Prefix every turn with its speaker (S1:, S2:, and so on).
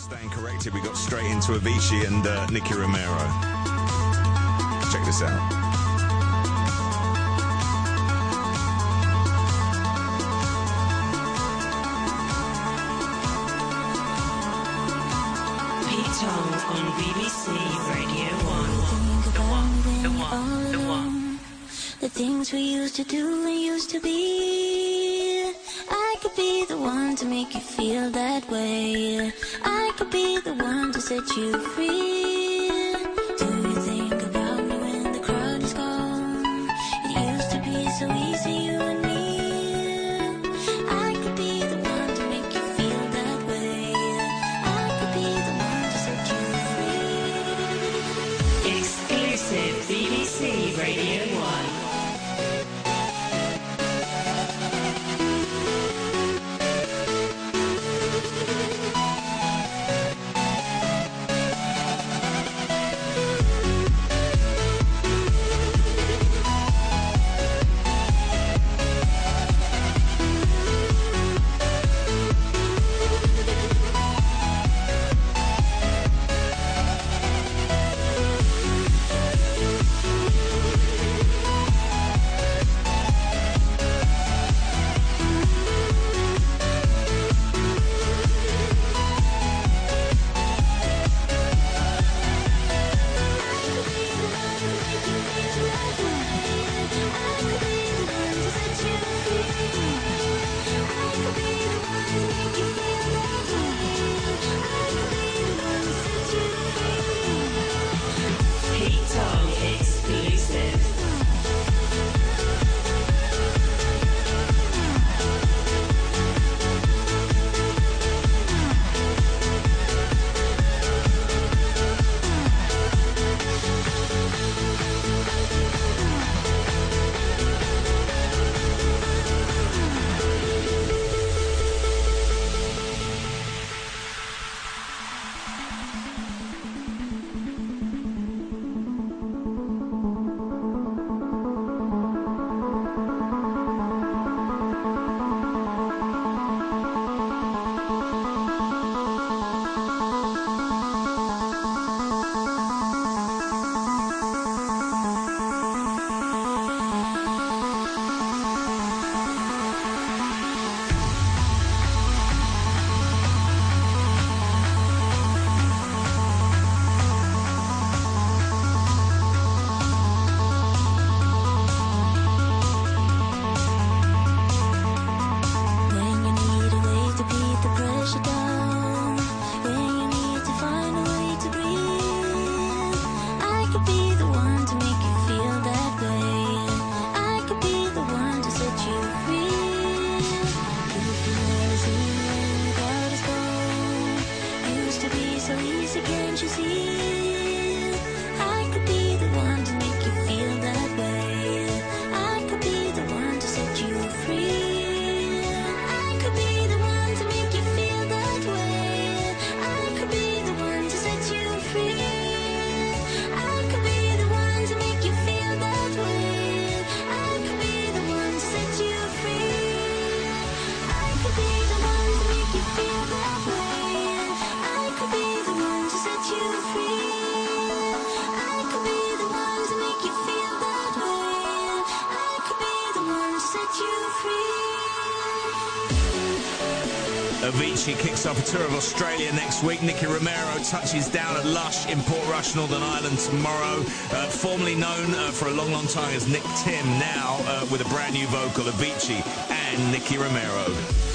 S1: Staying corrected, we got straight into Avicii and Nicky Romero. Check this out.
S2: Pete Tong on BBC Radio 1. The one.
S3: The things we used to do and used to be. I could be the one to make you feel that way. I could be the one to set you free. Do you think about me when the crowd is gone? It used to be so easy, you and me. I could be the one to make you feel that way. I could be the one to set you free.
S2: Exclusive BBC Radio 1.
S1: Avicii kicks off a tour of Australia next week. Nicky Romero touches down at Lush in Portrush, Northern Ireland tomorrow. Formerly known for a long, long time as Nick Tim, now with a brand new vocal, Avicii and Nicky Romero.